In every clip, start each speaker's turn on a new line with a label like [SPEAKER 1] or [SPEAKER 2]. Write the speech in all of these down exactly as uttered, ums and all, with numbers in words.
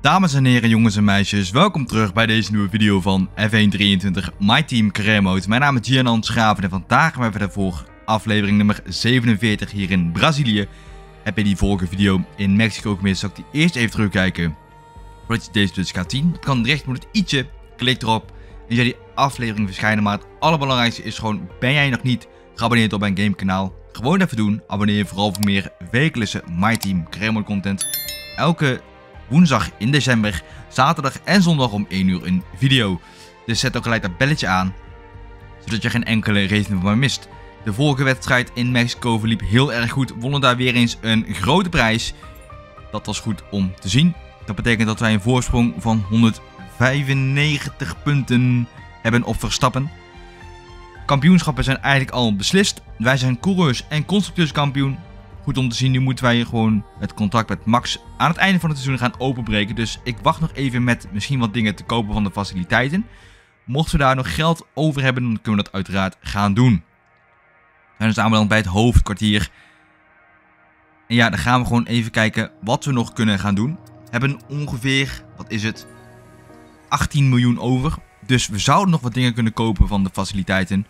[SPEAKER 1] Dames en heren, jongens en meisjes, welkom terug bij deze nieuwe video van F één drieëntwintig My Team Career Mode. Mijn naam is Gian Schraven en vandaag gaan we verder voor aflevering nummer zevenenveertig hier in Brazilië. Heb je die vorige video in Mexico gemist, zal ik die eerst even terugkijken voordat je deze dus gaat zien. Het kan recht, moet het ietsje, klik erop en je die aflevering verschijnen. Maar het allerbelangrijkste is gewoon, ben jij nog niet geabonneerd op mijn gamekanaal? Gewoon even doen, abonneer je vooral voor meer wekelijkse My Team Career Mode content. Elke woensdag in december, zaterdag en zondag om één uur een video. Dus zet ook gelijk dat belletje aan, zodat je geen enkele race van mij mist. De vorige wedstrijd in Mexico verliep heel erg goed. Wonnen daar weer eens een grote prijs. Dat was goed om te zien. Dat betekent dat wij een voorsprong van honderdvijfennegentig punten hebben op Verstappen. Kampioenschappen zijn eigenlijk al beslist. Wij zijn coureurs en constructeurskampioen. Goed om te zien, nu moeten wij gewoon het contract met Max aan het einde van het seizoen gaan openbreken. Dus ik wacht nog even met misschien wat dingen te kopen van de faciliteiten. Mochten we daar nog geld over hebben, dan kunnen we dat uiteraard gaan doen. We zijn dus aanbeland bij het hoofdkwartier. En ja, dan gaan we gewoon even kijken wat we nog kunnen gaan doen. We hebben ongeveer, wat is het, achttien miljoen over. Dus we zouden nog wat dingen kunnen kopen van de faciliteiten.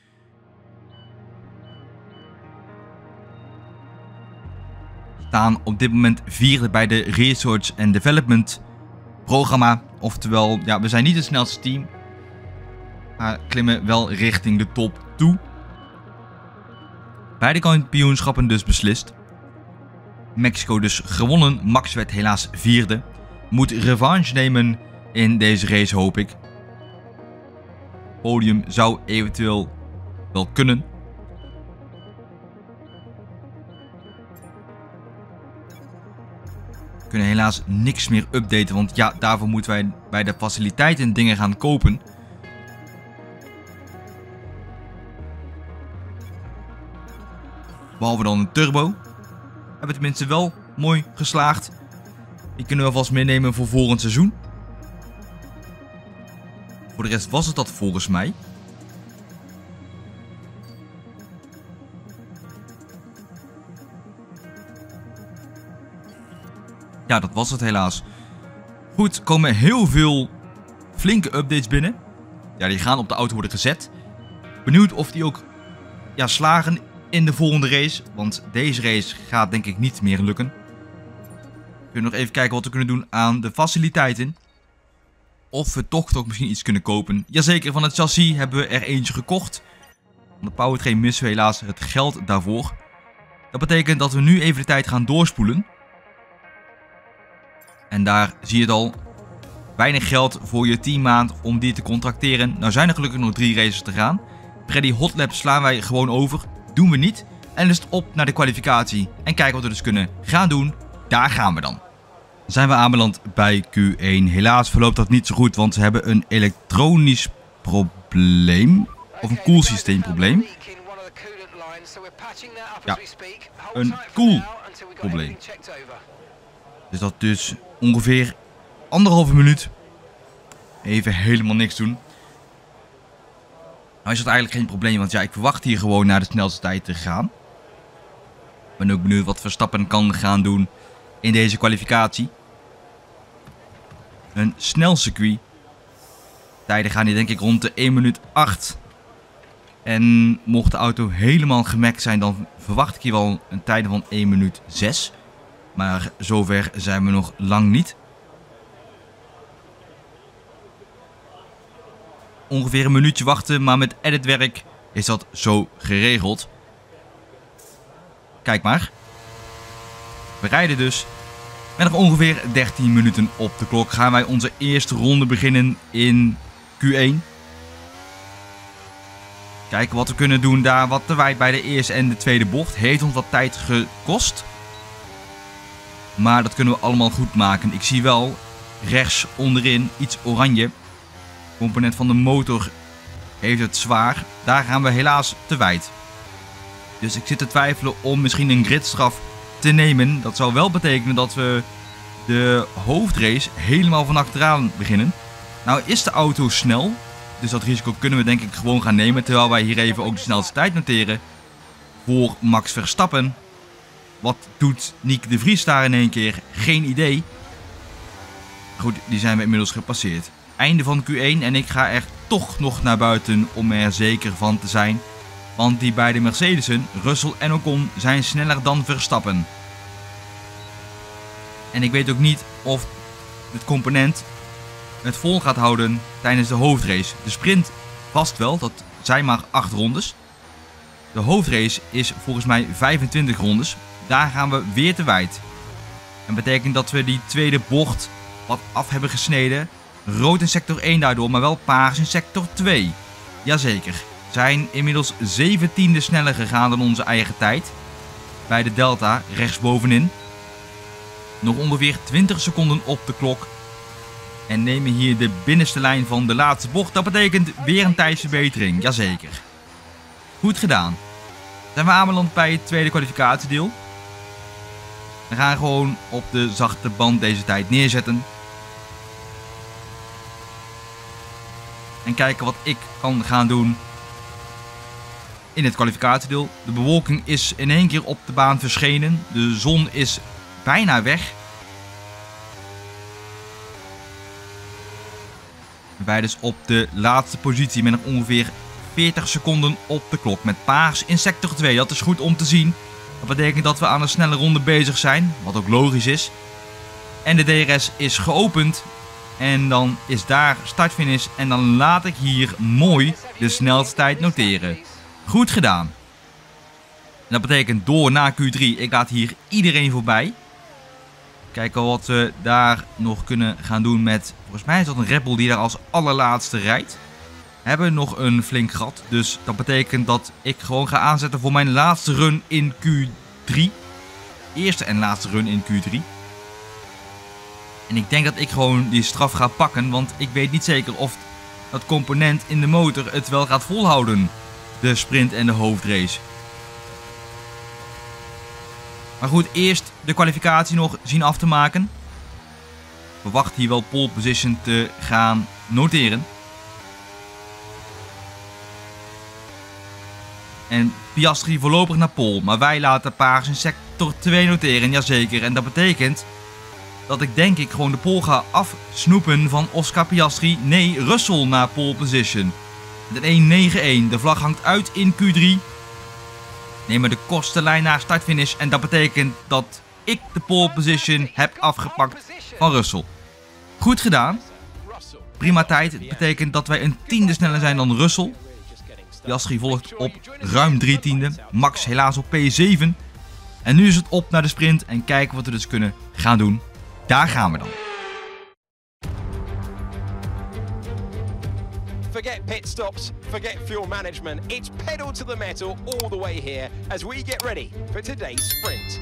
[SPEAKER 1] Staan op dit moment vierde bij de Research and Development programma. Oftewel, ja, we zijn niet het snelste team, maar klimmen wel richting de top toe. Beide kampioenschappen dus beslist. Mexico dus gewonnen. Max werd helaas vierde. Moet revanche nemen in deze race, hoop ik. Podium zou eventueel wel kunnen. We kunnen helaas niks meer updaten, want ja, daarvoor moeten wij bij de faciliteiten dingen gaan kopen. Behalve dan een turbo. Hebben we tenminste wel mooi geslaagd. Die kunnen we alvast meenemen voor volgend seizoen. Voor de rest was het dat volgens mij. Ja, dat was het helaas. Goed, er komen heel veel flinke updates binnen. Ja, die gaan op de auto worden gezet. Benieuwd of die ook ja, slagen in de volgende race. Want deze race gaat denk ik niet meer lukken. We kunnen nog even kijken wat we kunnen doen aan de faciliteiten. Of we toch toch misschien iets kunnen kopen. Jazeker, van het chassis hebben we er eentje gekocht. Van de powertrain missen we helaas het geld daarvoor. Dat betekent dat we nu even de tijd gaan doorspoelen. En daar zie je het al. Weinig geld voor je teammaand om die te contracteren. Nou zijn er gelukkig nog drie races te gaan. Freddy Hotlap slaan wij gewoon over. Doen we niet. En dus op naar de kwalificatie. En kijken wat we dus kunnen gaan doen. Daar gaan we dan. Dan zijn we aanbeland bij Q één. Helaas verloopt dat niet zo goed. Want ze hebben een elektronisch probleem. Of een koelsysteemprobleem. Ja, een koelprobleem. Dus dat dus ongeveer anderhalve minuut even helemaal niks doen. Nou is dat eigenlijk geen probleem, want ja, ik verwacht hier gewoon naar de snelste tijd te gaan. Ik ben ook benieuwd wat Verstappen kan gaan doen in deze kwalificatie. Een snel circuit. Tijden gaan hier denk ik rond de één minuut acht. En mocht de auto helemaal gemaakt zijn, dan verwacht ik hier wel een tijden van één minuut zes. Maar zover zijn we nog lang niet. Ongeveer een minuutje wachten, maar met editwerk is dat zo geregeld. Kijk maar. We rijden dus. Met nog ongeveer dertien minuten op de klok gaan wij onze eerste ronde beginnen in Q één. Kijken wat we kunnen doen daar. Wat te wijd bij de eerste en de tweede bocht. Heeft ons wat tijd gekost. Maar dat kunnen we allemaal goed maken. Ik zie wel rechts onderin iets oranje. Component van de motor heeft het zwaar. Daar gaan we helaas te wijd. Dus ik zit te twijfelen om misschien een gridstraf te nemen. Dat zou wel betekenen dat we de hoofdrace helemaal van achteraan beginnen. Nou is de auto snel. Dus dat risico kunnen we denk ik gewoon gaan nemen. Terwijl wij hier even ook de snelste tijd noteren. Voor Max Verstappen. Wat doet Nick de Vries daar in één keer? Geen idee. Goed, die zijn we inmiddels gepasseerd. Einde van Q één en ik ga er toch nog naar buiten om er zeker van te zijn. Want die beide Mercedes'en, Russell en Ocon, zijn sneller dan Verstappen. En ik weet ook niet of het component het vol gaat houden tijdens de hoofdrace. De sprint vast wel, dat zijn maar acht rondes. De hoofdrace is volgens mij vijfentwintig rondes. Daar gaan we weer te wijd. En betekent dat we die tweede bocht wat af hebben gesneden. Rood in sector één daardoor, maar wel paars in sector twee. Jazeker. Zijn inmiddels zeventiende sneller gegaan dan onze eigen tijd. Bij de delta rechtsbovenin. Nog ongeveer twintig seconden op de klok. En nemen hier de binnenste lijn van de laatste bocht. Dat betekent weer een tijdsverbetering. Jazeker. Goed gedaan. Zijn we aanbeland bij het tweede kwalificatiedeel. We gaan gewoon op de zachte band deze tijd neerzetten. En kijken wat ik kan gaan doen in het kwalificatiedeel. De bewolking is in één keer op de baan verschenen. De zon is bijna weg. Wij dus op de laatste positie met nog ongeveer veertig seconden op de klok. Met paars in sector twee. Dat is goed om te zien. Dat betekent dat we aan een snelle ronde bezig zijn. Wat ook logisch is. En de D R S is geopend. En dan is daar start-finish. En dan laat ik hier mooi de snelste tijd noteren. Goed gedaan. En dat betekent door naar Q drie. Ik laat hier iedereen voorbij. Kijken wat we daar nog kunnen gaan doen met... Volgens mij is dat een Red Bull die daar als allerlaatste rijdt. We hebben nog een flink gat. Dus dat betekent dat ik gewoon ga aanzetten voor mijn laatste run in Q drie. Eerste en laatste run in Q drie. En ik denk dat ik gewoon die straf ga pakken. Want ik weet niet zeker of dat component in de motor het wel gaat volhouden. De sprint en de hoofdrace. Maar goed, eerst de kwalificatie nog zien af te maken. Ik verwacht hier wel pole position te gaan noteren. En Piastri voorlopig naar pole. Maar wij laten paars in sector twee noteren. Jazeker. En dat betekent dat ik denk ik gewoon de pole ga afsnoepen van Oscar Piastri. Nee, Russell naar pole position. Met een één negen één. De vlag hangt uit in Q drie. Nemen de kortste lijn naar start-finish. En dat betekent dat ik de pole position heb afgepakt van Russell. Goed gedaan. Prima tijd. Het betekent dat wij een tiende sneller zijn dan Russell. Piastri volgt op ruim drie tiende. Max helaas op P zeven. En nu is het op naar de sprint. En kijken wat we dus kunnen gaan doen. Daar gaan we dan.
[SPEAKER 2] Forget pit stops, forget fuel management. It's pedal to the metal all the way here as we get ready for today's sprint.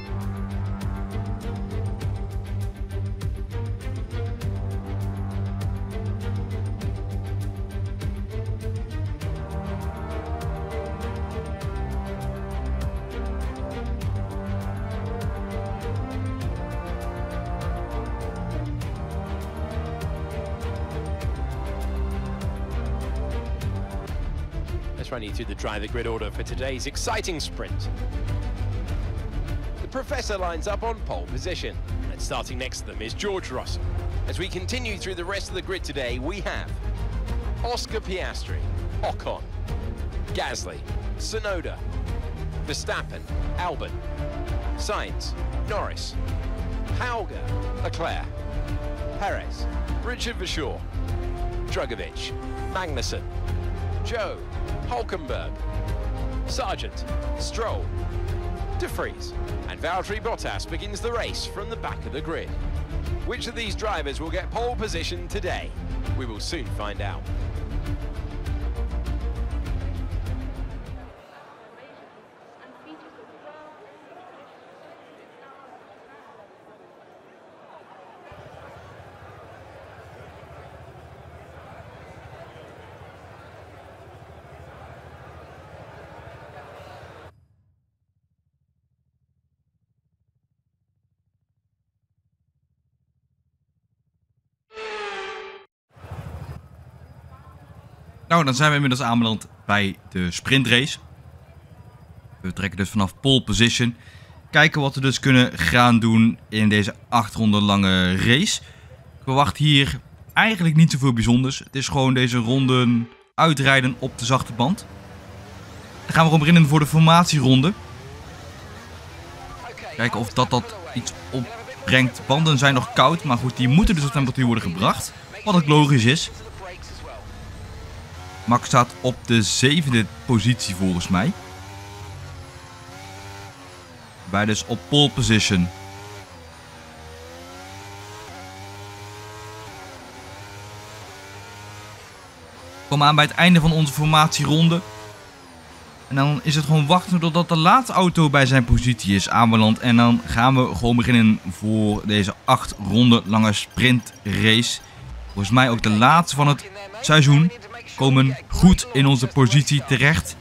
[SPEAKER 2] Let's run you through the driver grid order for today's exciting sprint. The Professor lines up on pole position, and starting next to them is George Russell. As we continue through the rest of the grid today, we have Oscar Piastri, Ocon, Gasly, Tsunoda, Verstappen, Albon, Sainz, Norris, Hauger, Leclerc, Perez, Richard Verschoor, Drugovich, Magnussen, Joe, Hulkenberg, Sargent, Stroll, De Vries, and Valtteri Bottas begins the race from the back of the grid. Which of these drivers will get pole position today? We will soon find out.
[SPEAKER 1] Nou, dan zijn we inmiddels aanbeland bij de sprintrace. We trekken dus vanaf pole position. Kijken wat we dus kunnen gaan doen in deze acht ronden lange race. verwacht hier eigenlijk niet zoveel bijzonders. Het is gewoon deze ronde uitrijden op de zachte band. Dan gaan we gewoon beginnen voor de formatieronde. Kijken of dat, dat iets opbrengt. Banden zijn nog koud, maar goed, die moeten dus op temperatuur worden gebracht. Wat ook logisch is. Max staat op de zevende positie volgens mij. Wij dus op pole position. We komen aan bij het einde van onze formatieronde. En dan is het gewoon wachten totdat de laatste auto bij zijn positie is aanbeland. En dan gaan we gewoon beginnen voor deze acht ronden lange sprintrace. Volgens mij ook de laatste van het seizoen. Komen goed in onze positie terecht.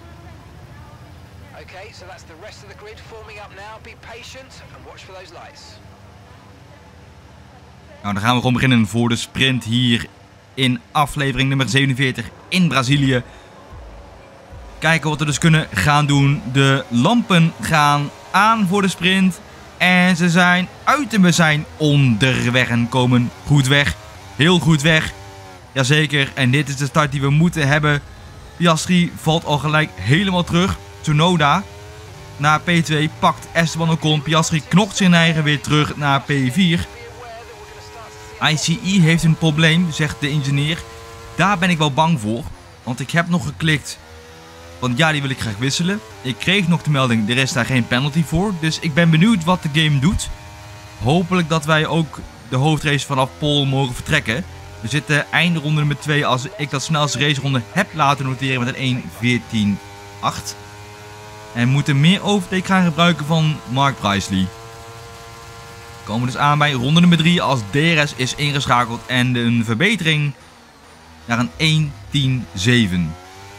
[SPEAKER 1] Nou, dan gaan we gewoon beginnen voor de sprint hier in aflevering nummer zevenenveertig in Brazilië. Kijken wat we dus kunnen gaan doen. De lampen gaan aan voor de sprint. En ze zijn uit en we zijn onderweg en komen goed weg. Heel goed weg. Jazeker. En dit is de start die we moeten hebben. Piastri valt al gelijk helemaal terug. Tsunoda naar P twee pakt Esteban Ocon. Piastri knokt zijn eigen weer terug naar P vier. I C E heeft een probleem, zegt de ingenieur. Daar ben ik wel bang voor. Want ik heb nog geklikt. Want ja, die wil ik graag wisselen. Ik kreeg nog de melding, er is daar geen penalty voor. Dus ik ben benieuwd wat de game doet. Hopelijk dat wij ook de hoofdrace vanaf pole mogen vertrekken. We zitten einde ronde nummer twee als ik dat snelste raceronde heb laten noteren met een één veertien acht. En we moeten meer overtake gaan gebruiken van Mark Priestley. We komen dus aan bij ronde nummer drie als D R S is ingeschakeld en een verbetering naar een één tien zeven.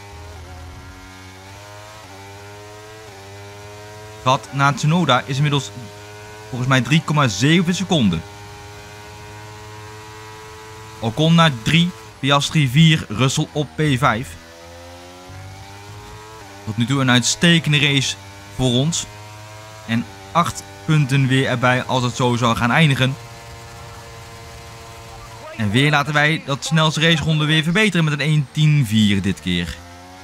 [SPEAKER 1] Gat naar Tsunoda is inmiddels volgens mij drie komma zeven seconden. Ocon naar drie, Piastri vier, Russell op P vijf. Tot nu toe een uitstekende race voor ons. En acht punten weer erbij als het zo zou gaan eindigen. En weer laten wij dat snelste raceronde weer verbeteren met een één tien vier dit keer.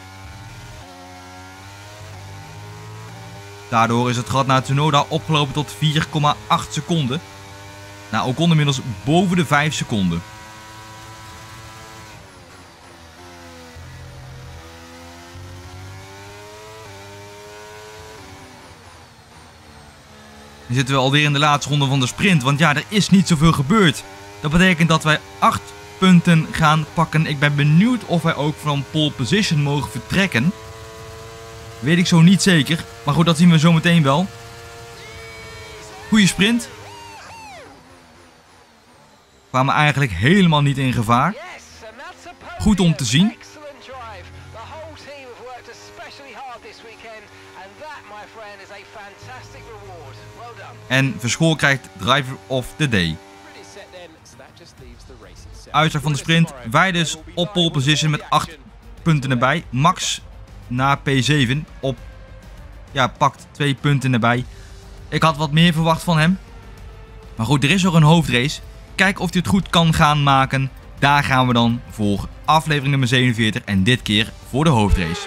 [SPEAKER 1] Daardoor is het gat naar Tsunoda opgelopen tot vier komma acht seconden. Nou, Ocon inmiddels boven de vijf seconden. Nu zitten we alweer in de laatste ronde van de sprint, want ja, er is niet zoveel gebeurd. Dat betekent dat wij acht punten gaan pakken. Ik ben benieuwd of wij ook van pole position mogen vertrekken. Weet ik zo niet zeker, maar goed, dat zien we zo meteen wel. Goeie sprint. Kwamen eigenlijk helemaal niet in gevaar. Goed om te zien. En Verschoor krijgt Driver of the Day. Uitslag van de sprint. Wij dus op pole position met acht punten erbij. Max naar P zeven op, ja, pakt twee punten erbij. Ik had wat meer verwacht van hem. Maar goed, er is nog een hoofdrace. Kijk of hij het goed kan gaan maken. Daar gaan we dan voor aflevering nummer zevenenveertig. En dit keer voor de hoofdrace.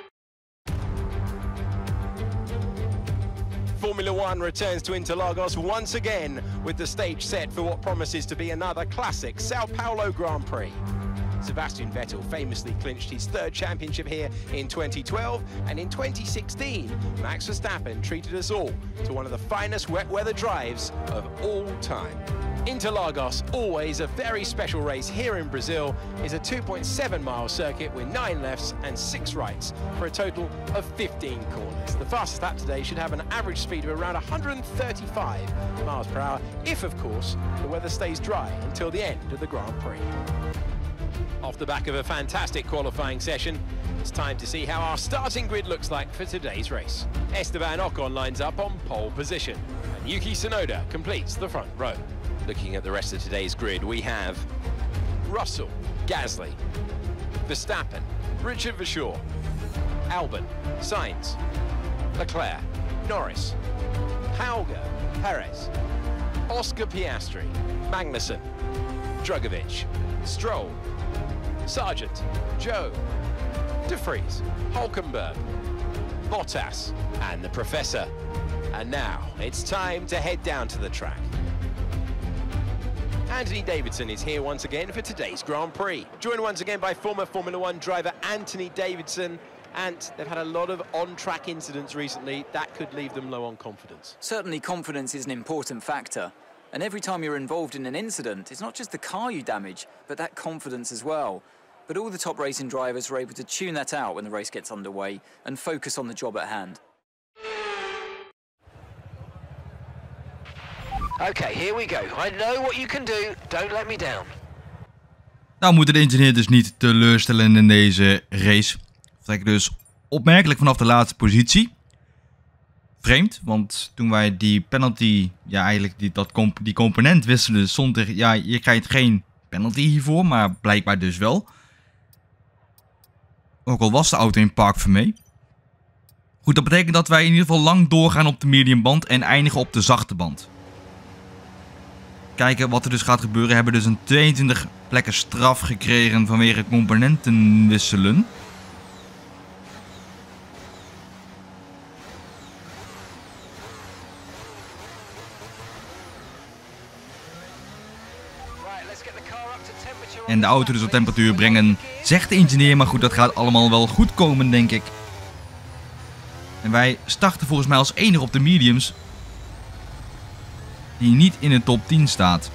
[SPEAKER 2] Formula One returns to Interlagos once again with the stage set for what promises to be another classic Sao Paulo Grand Prix. Sebastian Vettel famously clinched his third championship here in twenty twelve, and in twenty sixteen, Max Verstappen treated us all to one of the finest wet weather drives of all time. Interlagos, always a very special race here in Brazil, is a two point seven mile circuit with nine lefts and six rights for a total of fifteen corners. The fastest lap today should have an average speed of around one hundred thirty-five miles per hour, if of course the weather stays dry until the end of the Grand Prix. Off the back of a fantastic qualifying session, it's time to see how our starting grid looks like for today's race. Esteban Ocon lines up on pole position, and Yuki Tsunoda completes the front row. Looking at the rest of today's grid, we have Russell, Gasly, Verstappen, Richard Verschoor, Albon, Sainz, Leclerc, Norris, Hauger, Perez, Oscar Piastri, Magnussen, Drugovich, Stroll, Sargent, Joe, De Vries, Hulkenberg, Bottas and the Professor. And now it's time to head down to the track. Anthony Davidson is here once again for today's Grand Prix. Joined once again by former Formula One driver Anthony Davidson. And they've had a lot of on-track incidents recently. That could leave them low on confidence.
[SPEAKER 3] Certainly confidence is an important factor. And every time you're involved in an incident, it's not just the car you damage, but that confidence as well. But all the top racing drivers are able to tune that out when the race gets underway and focus on the job at hand.
[SPEAKER 4] Okay, here we go. I know what you can do. Don't let me down.
[SPEAKER 1] Nou moeten de ingenieur dus niet teleurstellen in deze race. Vertrekken dus opmerkelijk vanaf de laatste positie. Vreemd, want toen wij die penalty, ja eigenlijk die, dat comp die component wisselden, stond er, ja je krijgt geen penalty hiervoor, maar blijkbaar dus wel. Ook al was de auto in park voor mee. Goed, dat betekent dat wij in ieder geval lang doorgaan op de mediumband en eindigen op de zachte band. Kijken wat er dus gaat gebeuren. We hebben dus een tweeëntwintig plekken straf gekregen vanwege componenten wisselen. En de auto dus op temperatuur brengen, zegt de ingenieur. Maar goed, dat gaat allemaal wel goed komen, denk ik. En wij starten volgens mij als enige op de mediums. Die niet in de top tien staat.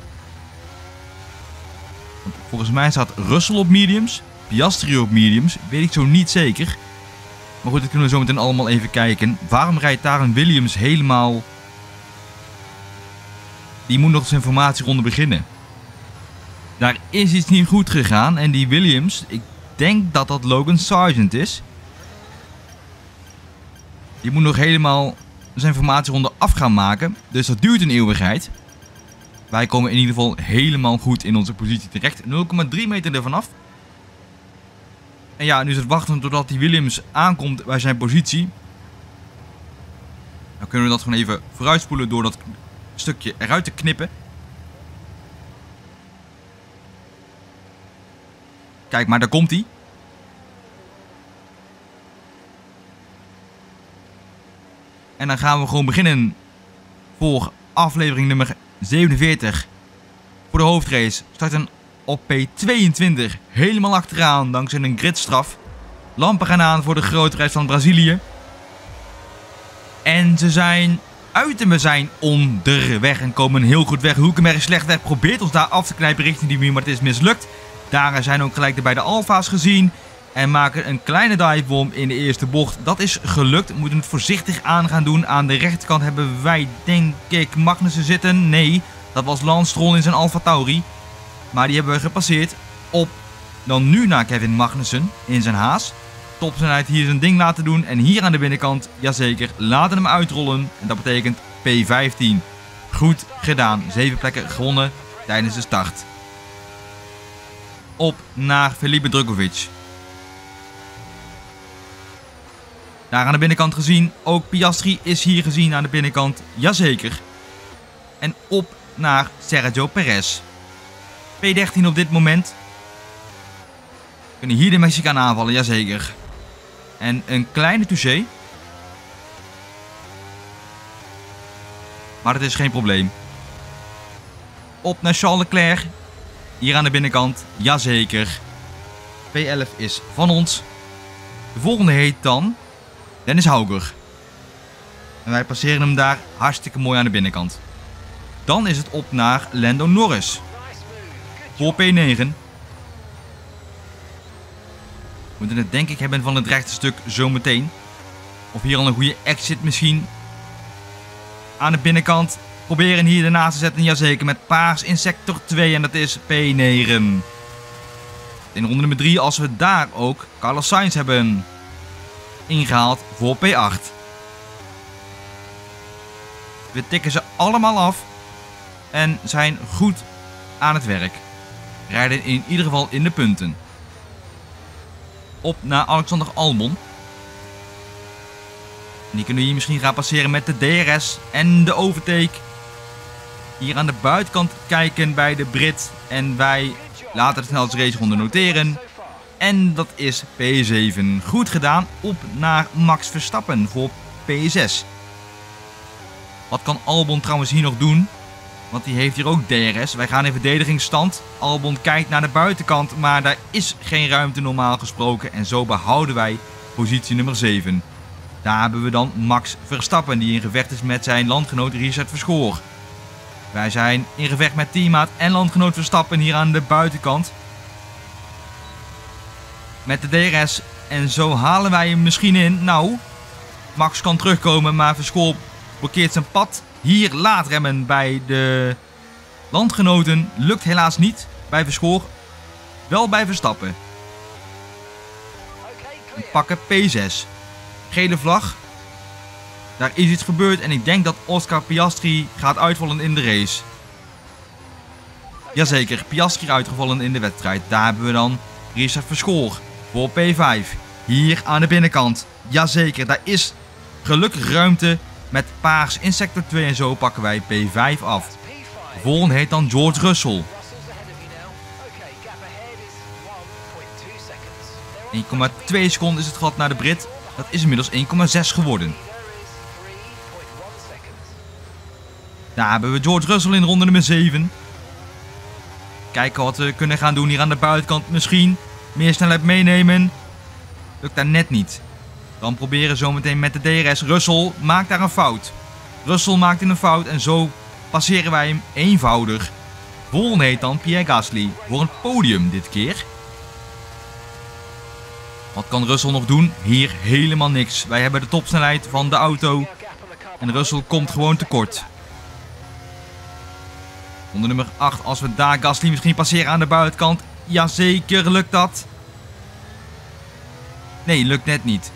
[SPEAKER 1] Want volgens mij staat Russell op mediums. Piastri op mediums. Weet ik zo niet zeker. Maar goed, dat kunnen we zo meteen allemaal even kijken. Waarom rijdt daar een Williams helemaal... Die moet nog zijn formatieronde beginnen. Daar is iets niet goed gegaan. En die Williams, ik denk dat dat Logan Sargent is. Die moet nog helemaal zijn formatieronde af gaan maken. Dus dat duurt een eeuwigheid. Wij komen in ieder geval helemaal goed in onze positie terecht. nul komma drie meter ervan af. En ja, nu is het wachten totdat die Williams aankomt bij zijn positie. Dan kunnen we dat gewoon even vooruitspoelen door dat stukje eruit te knippen. Kijk maar, daar komt hij. En dan gaan we gewoon beginnen voor aflevering nummer zevenenveertig. Voor de hoofdrace. Starten op P tweeëntwintig. Helemaal achteraan dankzij een gridstraf. Lampen gaan aan voor de grote reis van Brazilië. En ze zijn uit en we zijn onderweg en komen heel goed weg. Hulkenberg is slecht weg. Probeert ons daar af te knijpen richting die muur, maar het is mislukt. Daar zijn ook gelijk de beide Alfa's gezien. En maken een kleine divebomb in de eerste bocht. Dat is gelukt. We moeten het voorzichtig aan gaan doen. Aan de rechterkant hebben wij denk ik Magnussen zitten. Nee, dat was Lance Stroll in zijn Alfa Tauri. Maar die hebben we gepasseerd. Op dan nu naar Kevin Magnussen in zijn Haas. Topsnelheid hier zijn ding laten doen. En hier aan de binnenkant, jazeker, laten hem uitrollen. En dat betekent P vijftien. Goed gedaan. Zeven plekken gewonnen tijdens de start. Op naar Felipe Drugovich. Daar aan de binnenkant gezien. Ook Piastri is hier gezien aan de binnenkant. Jazeker. En op naar Sergio Perez. P dertien op dit moment. Kunnen hier de Mexicaan aanvallen, jazeker. En een kleine touché. Maar dat is geen probleem. Op naar Charles Leclerc. Hier aan de binnenkant, jazeker. P elf is van ons. De volgende heet dan Dennis Hauger. En wij passeren hem daar hartstikke mooi aan de binnenkant. Dan is het op naar Lando Norris. Voor P negen. We moeten het denk ik hebben van het rechte stuk zometeen. Of hier al een goede exit misschien. Aan de binnenkant. Proberen hier ernaast te zetten. Jazeker met paars in sector twee. En dat is P negen. In ronde nummer drie als we daar ook Carlos Sainz hebben ingehaald voor P acht. We tikken ze allemaal af. En zijn goed aan het werk. Rijden in ieder geval in de punten. Op naar Alexander Albon. Die kunnen we hier misschien gaan passeren met de D R S en de overtake. hier aan de buitenkant kijken bij de Brit. En wij laten de snelste raceronde noteren. En dat is P zeven. Goed gedaan. Op naar Max Verstappen voor P zes. Wat kan Albon trouwens hier nog doen? Want die heeft hier ook D R S. Wij gaan in verdedigingsstand. Albon kijkt naar de buitenkant. Maar daar is geen ruimte normaal gesproken. En zo behouden wij positie nummer zeven. Daar hebben we dan Max Verstappen. Die in gevecht is met zijn landgenoot Richard Verschoor. Wij zijn in gevecht met teammaat en landgenoot Verstappen hier aan de buitenkant. Met de D R S. En zo halen wij hem misschien in. Nou, Max kan terugkomen. Maar Verschoor blokkeert zijn pad. Hier laat remmen bij de landgenoten. Lukt helaas niet bij Verschoor. Wel bij Verstappen. We pakken P zes. Gele vlag. Daar is iets gebeurd en ik denk dat Oscar Piastri gaat uitvallen in de race. Jazeker, Piastri uitgevallen in de wedstrijd. Daar hebben we dan Richard Verschoor voor P vijf. Hier aan de binnenkant. Jazeker, daar is gelukkig ruimte met paars in sector twee en zo pakken wij P vijf af. De volgende heet dan George Russell. één komma twee seconden is het gat naar de Brit. Dat is inmiddels één komma zes geworden. Daar hebben we George Russell in ronde nummer zeven. Kijken wat we kunnen gaan doen hier aan de buitenkant. Misschien meer snelheid meenemen. Lukt daar net niet. Dan proberen zometeen met de D R S. Russell maakt daar een fout. Russell maakt in een fout en zo passeren wij hem eenvoudig. Volgende heet dan Pierre Gasly voor een podium dit keer. Wat kan Russell nog doen? Hier helemaal niks. Wij hebben de topsnelheid van de auto. En Russell komt gewoon tekort. Ronde nummer acht. Als we daar Gasly misschien passeren aan de buitenkant. Jazeker, lukt dat? Nee, lukt net niet.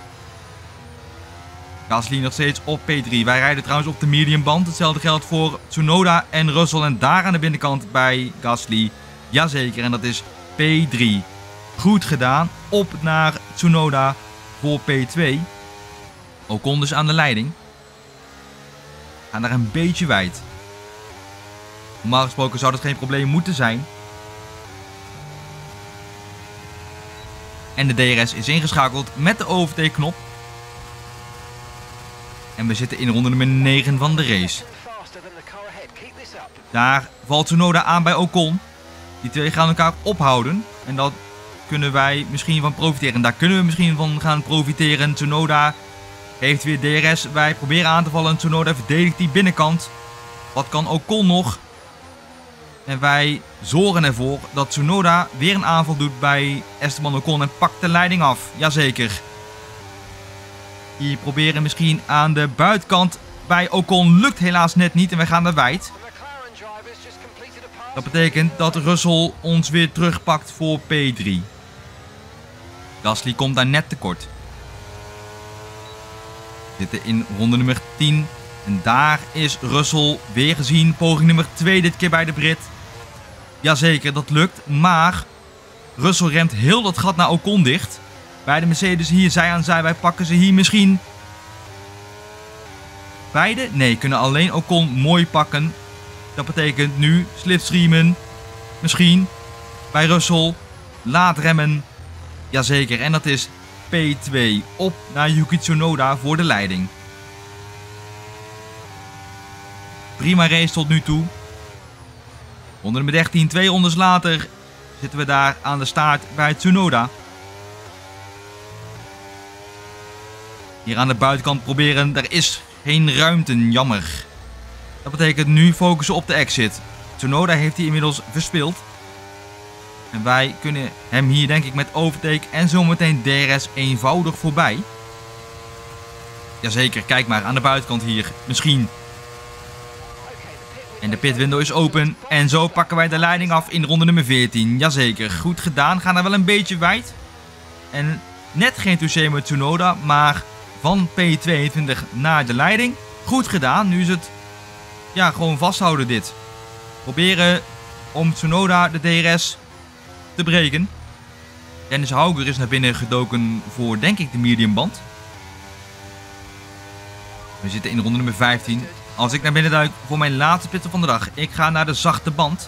[SPEAKER 1] Gasly nog steeds op P drie. Wij rijden trouwens op de mediumband. Hetzelfde geldt voor Tsunoda en Russell. En daar aan de binnenkant bij Gasly. Jazeker, en dat is P drie. Goed gedaan. Op naar Tsunoda voor P twee. Ocon dus aan de leiding. Gaan daar een beetje wijd. Normaal gesproken zou dat geen probleem moeten zijn. En de D R S is ingeschakeld met de overtake-knop. En we zitten in ronde nummer negen van de race. Daar valt Tsunoda aan bij Ocon. Die twee gaan elkaar ophouden. En dat kunnen wij misschien van profiteren. Daar kunnen we misschien van gaan profiteren. Tsunoda heeft weer D R S. Wij proberen aan te vallen. Tsunoda verdedigt die binnenkant. Wat kan Ocon nog? En wij zorgen ervoor dat Tsunoda weer een aanval doet bij Esteban Ocon en pakt de leiding af. Jazeker. Die proberen misschien aan de buitenkant bij Ocon. Lukt helaas net niet en wij gaan er wijd. Dat betekent dat Russell ons weer terugpakt voor P drie. Gasly komt daar net tekort. We zitten in ronde nummer tien. En daar is Russell weer gezien. Poging nummer twee dit keer bij de Brit. Jazeker, dat lukt. Maar Russell remt heel dat gat naar Ocon dicht. Bij de Mercedes hier zij aan zij. Wij pakken ze hier misschien. Beide? Nee, kunnen alleen Ocon mooi pakken. Dat betekent nu slipstreamen. Misschien. Bij Russell. Laat remmen. Jazeker. En dat is P twee. Op naar Yuki Tsunoda voor de leiding. Prima race tot nu toe. Ronde nummer dertien. Twee rondes later zitten we daar aan de staart bij Tsunoda. Hier aan de buitenkant proberen. Er is geen ruimte. Jammer. Dat betekent nu focussen op de exit. Tsunoda heeft hij inmiddels verspeeld. En wij kunnen hem hier denk ik met overtake en zometeen D R S eenvoudig voorbij. Jazeker, kijk maar aan de buitenkant hier. Misschien. En de pitwindow is open. En zo pakken wij de leiding af in ronde nummer veertien. Jazeker, goed gedaan. Gaan er wel een beetje wijd. En net geen touché met Tsunoda. Maar van P tweeëntwintig naar de leiding. Goed gedaan. Nu is het ja, gewoon vasthouden dit. Proberen om Tsunoda de D R S te breken. Dennis Hauger is naar binnen gedoken voor denk ik de mediumband. We zitten in ronde nummer vijftien. als ik naar binnen duik voor mijn laatste pitstop van de dag. Ik ga naar de zachte band.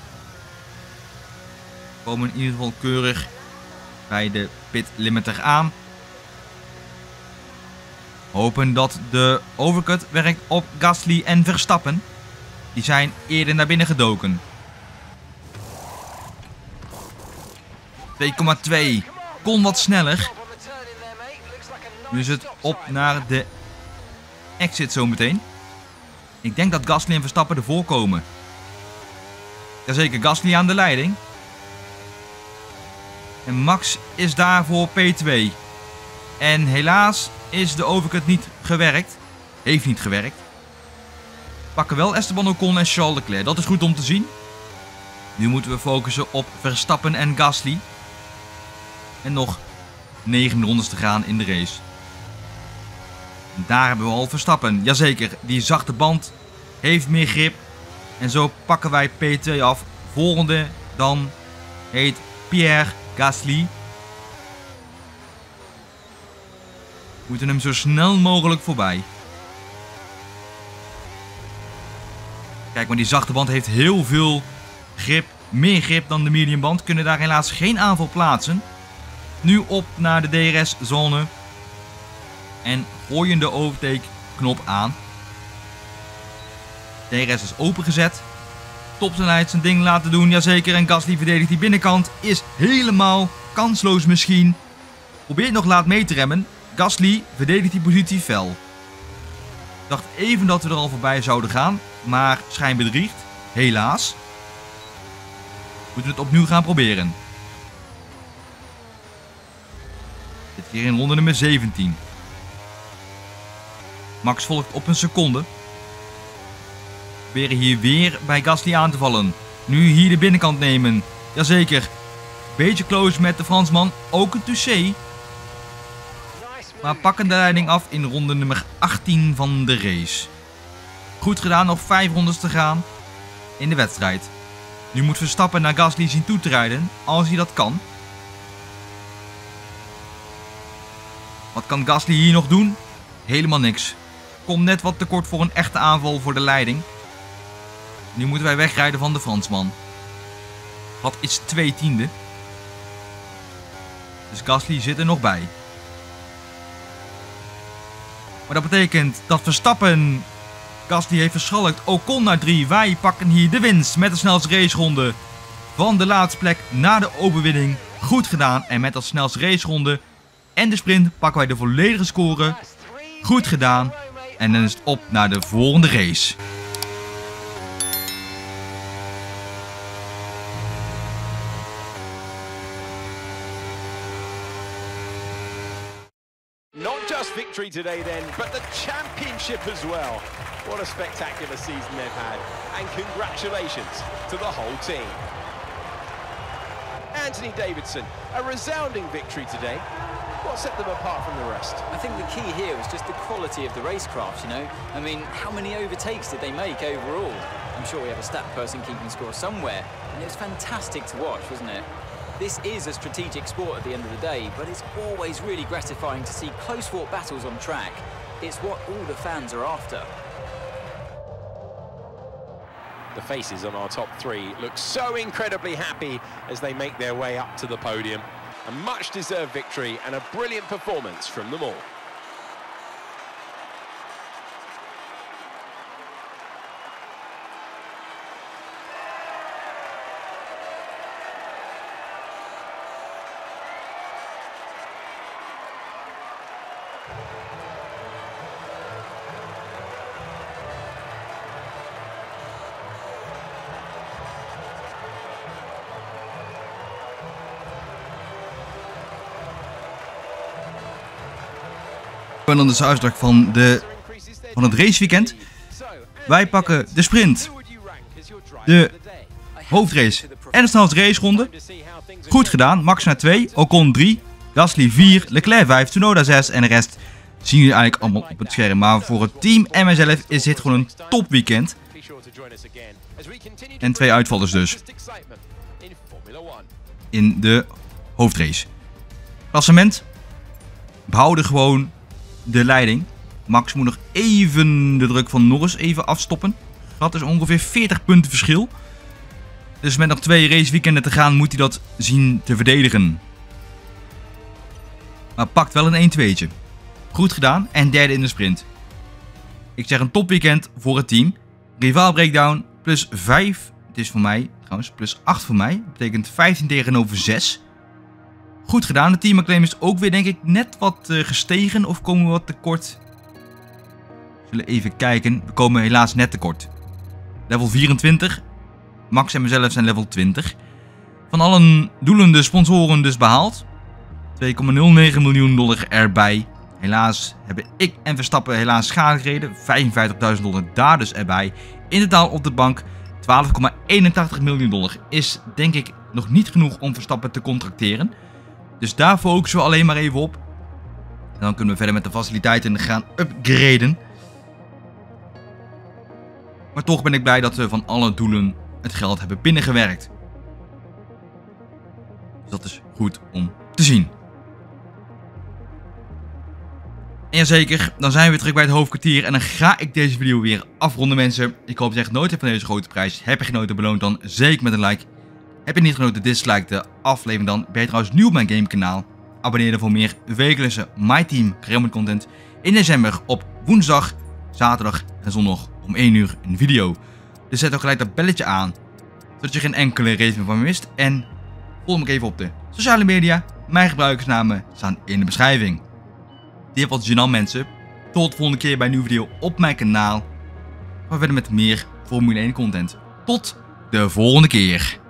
[SPEAKER 1] We komen in ieder geval keurig bij de pit limiter aan. Hopen dat de overcut werkt op Gasly en Verstappen. Die zijn eerder naar binnen gedoken. twee komma twee. Kon wat sneller. Nu is het op naar de exit zometeen. Ik denk dat Gasly en Verstappen ervoor komen. Jazeker, Gasly aan de leiding. En Max is daar voor P twee. En helaas is de overcut niet gewerkt. Heeft niet gewerkt. Pakken wel Esteban Ocon en Charles Leclerc. Dat is goed om te zien. Nu moeten we focussen op Verstappen en Gasly. En nog negen rondes te gaan in de race. En daar hebben we al Verstappen. Jazeker, die zachte band heeft meer grip. En zo pakken wij P twee af. Volgende dan heet Pierre Gasly. We moeten hem zo snel mogelijk voorbij. Kijk, maar die zachte band heeft heel veel grip. Meer grip dan de medium band. Kunnen daar helaas geen aanval plaatsen. Nu op naar de D R S-zone. En gooien de overtake knop aan. D R S is opengezet. Topsnelheid zijn ding laten doen. Jazeker. En Gasly verdedigt die binnenkant. Is helemaal kansloos misschien. Probeert nog laat mee te remmen. Gasly verdedigt die positie fel. Ik dacht even dat we er al voorbij zouden gaan. Maar schijn bedriegt. Helaas. Moeten we het opnieuw gaan proberen. Dit keer in ronde nummer zeventien. Max volgt op een seconde. Proberen hier weer bij Gasly aan te vallen. Nu hier de binnenkant nemen. Jazeker. Beetje close met de Fransman. Ook een touché. Maar pakken de leiding af in ronde nummer achttien van de race. Goed gedaan, nog vijf rondes te gaan in de wedstrijd. Nu moet Verstappen naar Gasly zien toe te rijden, als hij dat kan. Wat kan Gasly hier nog doen? Helemaal niks. Komt net wat tekort voor een echte aanval voor de leiding. Nu moeten wij wegrijden van de Fransman. Wat is twee tiende? Dus Gasly zit er nog bij. Maar dat betekent dat Verstappen Gasly heeft verschalkt. Ocon naar drie. Wij pakken hier de winst met de snelste raceronde. Van de laatste plek naar de overwinning. Goed gedaan. En met dat snelste raceronde en de sprint pakken wij de volledige score. Goed gedaan. En dan is het op naar de volgende race.
[SPEAKER 2] Not just victory today then, but the championship as well. What a spectacular season they've had. And congratulations to the whole team. Anthony Davidson, a resounding victory today. What set them apart from the rest?
[SPEAKER 3] I think the key here was just the quality of the racecraft, you know? I mean, how many overtakes did they make overall? I'm sure we have a stat person keeping score somewhere, and it was fantastic to watch, wasn't it? This is a strategic sport at the end of the day, but it's always really gratifying to see close-fought battles on track. It's what all the fans are after.
[SPEAKER 2] The faces on our top three look so incredibly happy as they make their way up to the podium. A much-deserved victory and a brilliant performance from them all.
[SPEAKER 1] En dan de uitslag van, de, van het raceweekend. Wij pakken de sprint, de hoofdrace en de snelste raceronde. Goed gedaan. Max naar twee, Ocon drie, Gasly vier, Leclerc vijf, Tsunoda zes en de rest zien jullie eigenlijk allemaal op het scherm. Maar voor het team en mijzelf is dit gewoon een topweekend. En twee uitvallers dus. In de hoofdrace. Klassement. Behouden gewoon de leiding. Max moet nog even de druk van Norris even afstoppen. Dat is ongeveer veertig punten verschil. Dus met nog twee raceweekenden te gaan moet hij dat zien te verdedigen. Maar pakt wel een één tweetje. Goed gedaan en derde in de sprint. Ik zeg een topweekend voor het team. Rivaal breakdown plus vijf. Het is voor mij trouwens plus acht voor mij. Dat betekent vijftien tegenover zes. Goed gedaan. De teamacclaim is ook weer denk ik net wat uh, gestegen. Of komen we wat tekort? We zullen even kijken. We komen helaas net tekort. Level vierentwintig. Max en mezelf zijn level twintig. Van allen doelende sponsoren dus behaald. twee komma nul negen miljoen dollar erbij. Helaas hebben ik en Verstappen helaas schade gereden. vijfenvijftigduizend dollar daar dus erbij. In totaal op de bank twaalf komma eenentachtig miljoen dollar. Is denk ik nog niet genoeg om Verstappen te contracteren. Dus daar focussen we alleen maar even op. En dan kunnen we verder met de faciliteiten gaan upgraden. Maar toch ben ik blij dat we van alle doelen het geld hebben binnengewerkt. Dus dat is goed om te zien. En jazeker, dan zijn we weer terug bij het hoofdkwartier en dan ga ik deze video weer afronden mensen. Ik hoop dat je echt genoten hebt van deze grote prijs. Heb je genoten, beloon dan zeker met een like. Heb je niet genoten, dislike de aflevering dan. Ben je trouwens nieuw op mijn gamekanaal? Abonneer je voor meer wekelijkse My Team Carré content. In december op woensdag, zaterdag en zondag om één uur een video. Dus zet ook gelijk dat belletje aan, zodat je geen enkele race meer van me mist. En volg me even op de sociale media. Mijn gebruikersnamen staan in de beschrijving. Dit was Gênant mensen. Tot de volgende keer bij een nieuwe video op mijn kanaal. Maar verder met meer Formule één content. Tot de volgende keer.